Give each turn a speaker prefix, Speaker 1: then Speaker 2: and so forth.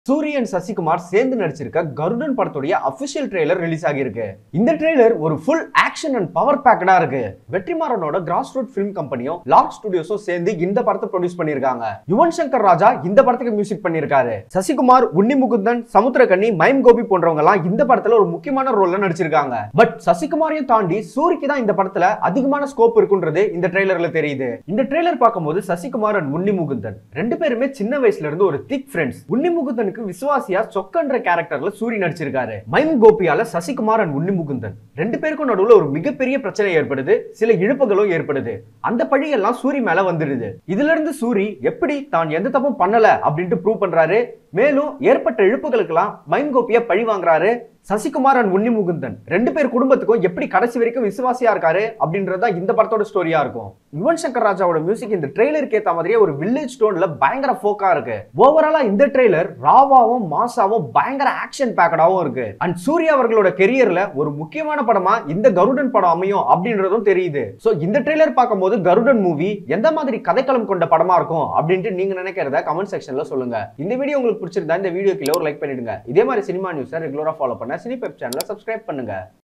Speaker 1: Soori and Sasikumar சேர்ந்து நடிச்சிருக்க கருடன் படத்துடைய official trailer release ஆகியிருக்கு. இந்த ட்ரெய்லர் ஒரு ஃபுல் ஆக்ஷன் அண்ட் பவர் பேக்கடா இருக்கு. வெற்றிமாறனோட கிராஸ் ரூட் ஃபிலிம் கம்பெனியும் லார்ட் ஸ்டுடியோஸும் சேர்ந்து இந்த படத்தை ப்ரொடியூஸ் பண்ணிருக்காங்க. யுவன் சங்கர் ராஜா இந்த படத்துக்கு மியூசிக் பண்ணிருக்காரு. சசிகுமார், உன்னி முகுந்தன், சமுத்திரக்கனி, மைம் கோபி போன்றவங்க எல்லாம் இந்த படத்துல ஒரு முக்கியமான ரோல்ல நடிச்சிருக்காங்க. பட் சசிகுமாரையும் தாண்டி சூரிக்கு தான் இந்த படத்துல அதிகமான ஸ்கோப் இருக்குன்றது இந்த ட்ரெய்லர்ல தெரியுது. இந்த ட்ரெய்லர் பார்க்கும்போது சசிகுமார் அண்ட் உன்னி முகுந்தன் ரெண்டு பேருமே சின்ன வயசுல இருந்து ஒரு திக் ஃப்ரெண்ட்ஸ். உன்னி முகுந்தன் விசுவாசியா சொக்கன்ற கேரக்டர்ல சூரி நடிச்சிருக்காரு. மைம் கோபியால சசிகுமார் அண்ட் உன்னி முகுந்தன் ரெண்டு பேருக்கும் நடுவுல ஒரு மிகப்பெரிய பிரச்சனை ஏற்படுது. சில இழுப்புகளும் ஏற்படுது. அந்த பழியெல்லாம் சூரி மேல வந்துடுது. இதுல இருந்து சூரி எப்படி தான் எந்த தப்பும் பண்ணல அப்படின்ட்டு ப்ரூவ் பண்றாரு. மேலும் ஏற்பட்ட இழுப்புகளுக்கெல்லாம் மைம் கோபிய பழி வாங்குறாரு. சசிகுமார் அண்ட் உன்னி முகுந்தன் ரெண்டு பேர் குடும்பத்துக்கும் எப்படி கடைசி வரைக்கும் விசுவாசியா இருக்காரு அப்படின்றதா இந்த படத்தோட ஸ்டோரியா இருக்கும். யுவன் சங்கர் ராஜாவோட மியூசிக் இந்த ட்ரெய்லருக்கு ஏத்த மாதிரியே ஒரு வில்லேஜ் டோன்ல பயங்கர ஃபோக்கா இருக்கு. ஓவராலா இந்த ட்ரெய்லர் ராவாவும் மாசாவும் பயங்கர ஆக்ஷன் பேக்கடாவும் இருக்கு. அண்ட் சூர்யா அவர்களோட கெரியர்ல ஒரு முக்கியமான படமா இந்த கருடன் படம் அமையும் அப்படின்றதும் தெரியுது. சோ இந்த ட்ரெய்லர் பார்க்கும்போது கருடன் மூவி எந்த மாதிரி கதைக்களம் கொண்ட படமா இருக்கும் அப்படின்ட்டு நீங்க நினைக்கிறத கமெண்ட் செக்ஷன்ல சொல்லுங்க. இந்த வீடியோ உங்களுக்கு பிடிச்சிருந்தா இந்த வீடியோக்கு ஒரு லைக் பண்ணிடுங்க. இதே மாதிரி சினிமா நியூஸை ரெகுலரா ஃபாலோ பண்ண CinePep சேனலை சப்ஸ்கிரைப் பண்ணுங்க.